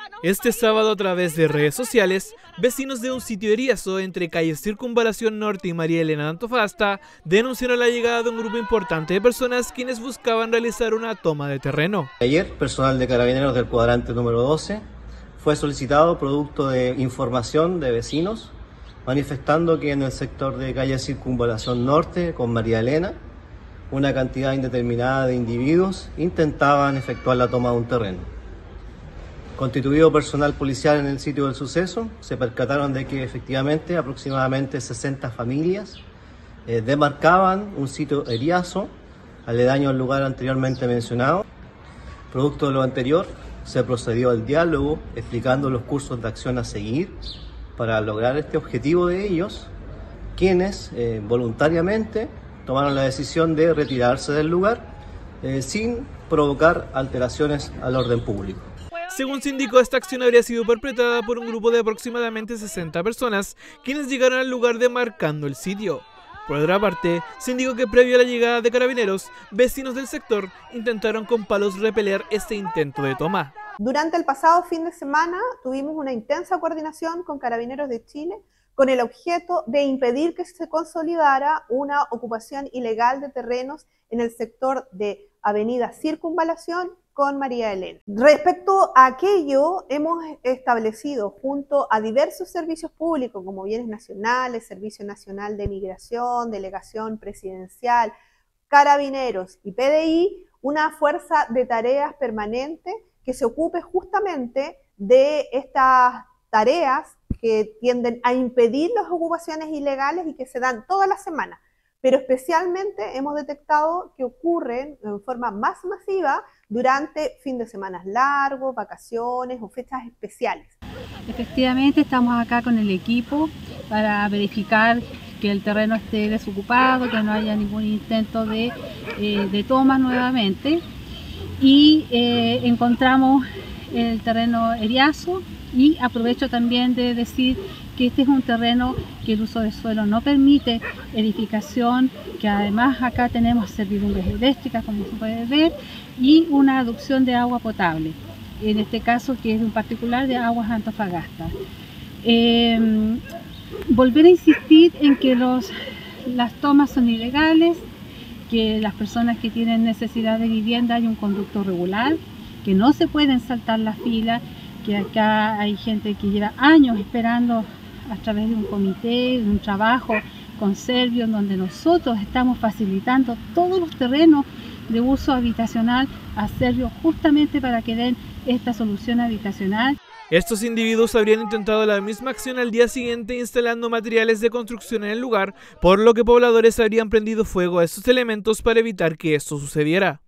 Este sábado, a través de redes sociales, vecinos de un sitio de Riazo entre calles Circunvalación Norte y María Elena de Antofagasta denunciaron la llegada de un grupo importante de personas quienes buscaban realizar una toma de terreno. Ayer, personal de Carabineros del cuadrante número 12 fue solicitado producto de información de vecinos manifestando que en el sector de calle Circunvalación Norte con María Elena una cantidad indeterminada de individuos intentaban efectuar la toma de un terreno. Constituido personal policial en el sitio del suceso, se percataron de que efectivamente aproximadamente 60 familias demarcaban un sitio de Riazo, aledaño al lugar anteriormente mencionado. Producto de lo anterior, se procedió al diálogo explicando los cursos de acción a seguir para lograr este objetivo de ellos, quienes voluntariamente tomaron la decisión de retirarse del lugar sin provocar alteraciones al orden público. Según se indicó, esta acción habría sido perpetrada por un grupo de aproximadamente 60 personas, quienes llegaron al lugar demarcando el sitio. Por otra parte, se indicó que previo a la llegada de carabineros, vecinos del sector intentaron con palos repeler este intento de toma. Durante el pasado fin de semana tuvimos una intensa coordinación con Carabineros de Chile con el objeto de impedir que se consolidara una ocupación ilegal de terrenos en el sector de Avenida Circunvalación con María Elena. Respecto a aquello, hemos establecido junto a diversos servicios públicos como Bienes Nacionales, Servicio Nacional de Migración, Delegación Presidencial, Carabineros y PDI, una fuerza de tareas permanente que se ocupe justamente de estas tareas que tienden a impedir las ocupaciones ilegales y que se dan todas las semanas. Pero especialmente hemos detectado que ocurren en forma más masiva durante fin de semana largos, vacaciones o fechas especiales. Efectivamente, estamos acá con el equipo para verificar que el terreno esté desocupado, que no haya ningún intento de toma nuevamente. Y encontramos el terreno Riazo, y aprovecho también de decir que este es un terreno que el uso de suelo no permite edificación, que además acá tenemos servidumbres eléctricas, como se puede ver, y una adducción de agua potable, en este caso que es en particular de Aguas Antofagasta. Volver a insistir en que las tomas son ilegales, que las personas que tienen necesidad de vivienda hay un conducto regular, que no se pueden saltar la fila, que acá hay gente que lleva años esperando a través de un comité, de un trabajo con Servio, donde nosotros estamos facilitando todos los terrenos de uso habitacional a Servio justamente para que den esta solución habitacional. Estos individuos habrían intentado la misma acción al día siguiente instalando materiales de construcción en el lugar, por lo que pobladores habrían prendido fuego a estos elementos para evitar que esto sucediera.